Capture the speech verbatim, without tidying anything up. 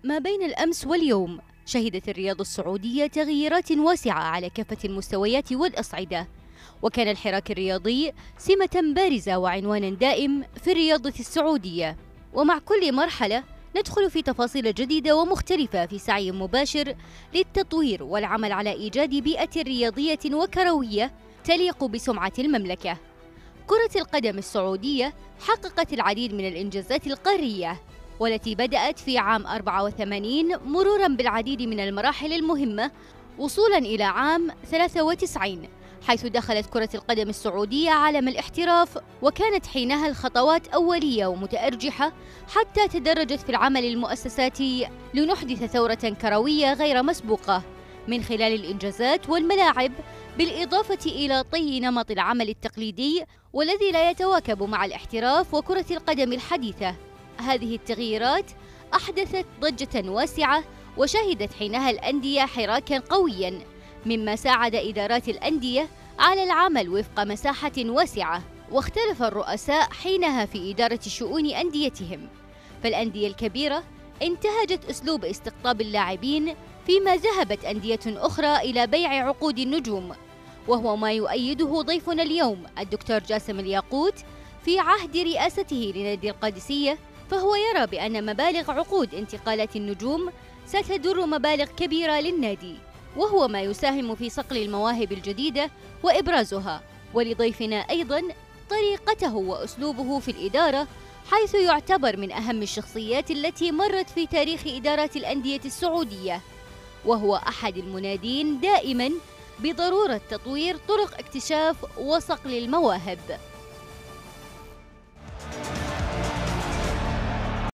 ما بين الأمس واليوم شهدت الرياضة السعودية تغييرات واسعة على كافة المستويات والأصعدة، وكان الحراك الرياضي سمة بارزة وعنوانا دائم في الرياضة السعودية. ومع كل مرحلة ندخل في تفاصيل جديدة ومختلفة في سعي مباشر للتطوير والعمل على إيجاد بيئة رياضية وكروية تليق بسمعة المملكة. كرة القدم السعودية حققت العديد من الإنجازات القارية، والتي بدأت في عام أربعة وثمانين مرورا بالعديد من المراحل المهمة وصولا إلى عام ثلاثة وتسعين، حيث دخلت كرة القدم السعودية عالم الاحتراف، وكانت حينها الخطوات أولية ومتأرجحة حتى تدرجت في العمل المؤسساتي لنحدث ثورة كروية غير مسبوقة من خلال الإنجازات والملاعب، بالإضافة إلى طي نمط العمل التقليدي والذي لا يتواكب مع الاحتراف وكرة القدم الحديثة. هذه التغييرات أحدثت ضجة واسعة، وشهدت حينها الأندية حراكاً قوياً، مما ساعد إدارات الأندية على العمل وفق مساحة واسعة. واختلف الرؤساء حينها في إدارة شؤون أنديتهم، فالأندية الكبيرة انتهجت أسلوب استقطاب اللاعبين، فيما ذهبت أندية أخرى إلى بيع عقود النجوم، وهو ما يؤيده ضيفنا اليوم الدكتور جاسم الياقوت في عهد رئاسته لنادي القادسية، فهو يرى بأن مبالغ عقود انتقالات النجوم ستدر مبالغ كبيرة للنادي، وهو ما يساهم في صقل المواهب الجديدة وإبرازها. ولضيفنا أيضاً طريقته وأسلوبه في الإدارة، حيث يعتبر من أهم الشخصيات التي مرت في تاريخ إدارات الأندية السعودية، وهو أحد المنادين دائماً بضرورة تطوير طرق اكتشاف وصقل المواهب.